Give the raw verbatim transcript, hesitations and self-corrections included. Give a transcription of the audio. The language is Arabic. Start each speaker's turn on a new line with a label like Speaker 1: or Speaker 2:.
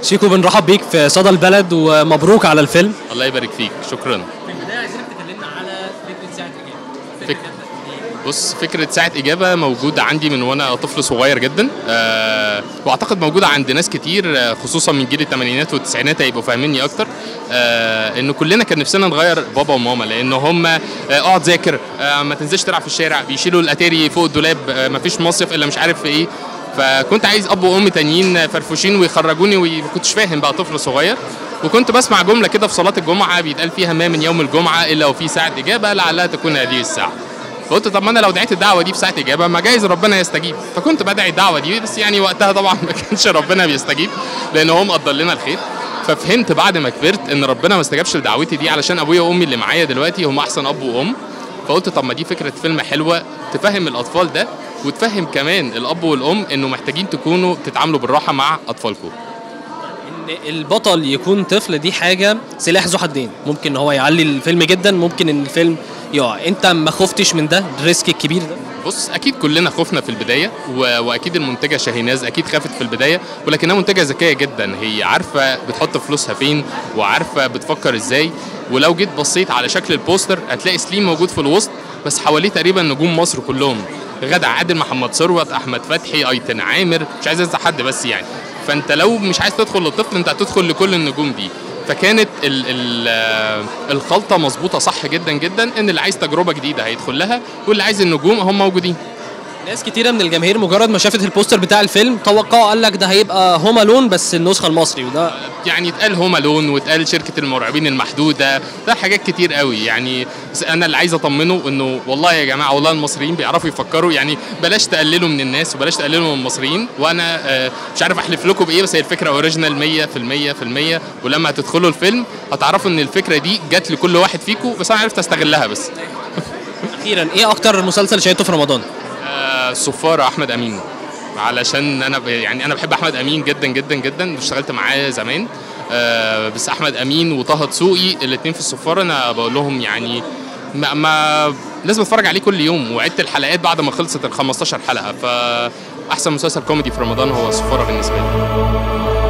Speaker 1: شيكو بنرحب بيك في صدى البلد ومبروك على الفيلم.
Speaker 2: الله يبارك فيك، شكرا.
Speaker 1: في البدايه عايزينك تكلمنا على فكره ساعه اجابه.
Speaker 2: فك... بص، فكره ساعه اجابه موجوده عندي من وانا طفل صغير جدا، أه واعتقد موجوده عند ناس كتير خصوصا من جيل الثمانينات والتسعينات هيبقوا فاهميني اكتر. أه انه كلنا كان نفسنا نغير بابا وماما، لان هم اقعد ذاكر، أه ما تنزلش تلعب في الشارع، بيشيلوا الاتاري فوق الدولاب، أه ما فيش مصيف الا مش عارف في ايه. فكنت عايز اب وام تانيين فرفوشين ويخرجوني، وما كنتش فاهم بقى طفل صغير. وكنت بسمع جمله كده في صلاه الجمعه بيتقال فيها ما من يوم الجمعه الا وفي ساعه اجابه لعلها تكون هذه الساعه. فقلت طب ما انا لو دعيت الدعوه دي في ساعه اجابه ما جايز ربنا يستجيب. فكنت بدعي الدعوه دي، بس يعني وقتها طبعا ما كانش ربنا بيستجيب لان هو مقدر لنا الخير. ففهمت بعد ما كبرت ان ربنا ما استجابش لدعوتي دي علشان ابويا وامي اللي معايا دلوقتي هم احسن اب وام. فقلت طب ما دي فكره فيلم حلوه تفهم الاطفال ده، وتفهم كمان الاب والام انه محتاجين تكونوا تتعاملوا بالراحه مع اطفالكم.
Speaker 1: ان البطل يكون طفل دي حاجه سلاح ذو حدين، ممكن ان هو يعلي الفيلم جدا، ممكن ان الفيلم يقع. انت ما خفتش من ده الريسك الكبير ده؟
Speaker 2: بص، اكيد كلنا خفنا في البدايه، و... واكيد المنتجه شاهيناز اكيد خافت في البدايه، ولكنها منتجه ذكيه جدا، هي عارفه بتحط فلوسها فين وعارفه بتفكر ازاي. ولو جيت بصيت على شكل البوستر هتلاقي سليم موجود في الوسط، بس حواليه تقريبا نجوم مصر كلهم، غادة عادل، محمد ثروت، احمد فتحي، ايتن عامر، مش عايز انسى حد بس يعني. فانت لو مش عايز تدخل للطفل انت هتدخل لكل النجوم دي. فكانت ال ال الخلطه مظبوطه صح جدا جدا، ان اللي عايز تجربه جديده هيدخل لها، واللي عايز النجوم هم موجودين.
Speaker 1: ناس كتيره من الجماهير مجرد ما شافت البوستر بتاع الفيلم توقعوا، قال لك ده هيبقى هوم الون بس النسخه المصري، وده
Speaker 2: يعني اتقال هوم الون واتقال شركه المرعبين المحدوده، ده حاجات كتير قوي يعني. بس انا اللي عايز اطمنه انه والله يا جماعه والله المصريين بيعرفوا يفكروا، يعني بلاش تقللوا من الناس وبلاش تقللوا من المصريين. وانا مش عارف احلف لكم بايه، بس هي الفكره اوريجينال مية في المية في المية، ولما هتدخلوا الفيلم هتعرفوا ان الفكره دي جت لكل واحد فيكم، بس انا عرفت استغلها بس.
Speaker 1: اخيرا، ايه اكتر مسلسل شاهدته في رمضان؟
Speaker 2: الصفارة أحمد أمين، علشان أنا يعني أنا بحب أحمد أمين جدا جدا جدا، اشتغلت معاه زمان. أه بس أحمد أمين وطه دسوقي الاتنين في الصفارة أنا بقول لهم يعني ما, ما لازم أتفرج عليه كل يوم، وعدت الحلقات بعد ما خلصت ال خمستاشر حلقة. فأحسن مسلسل كوميدي في رمضان هو الصفارة بالنسبة لي.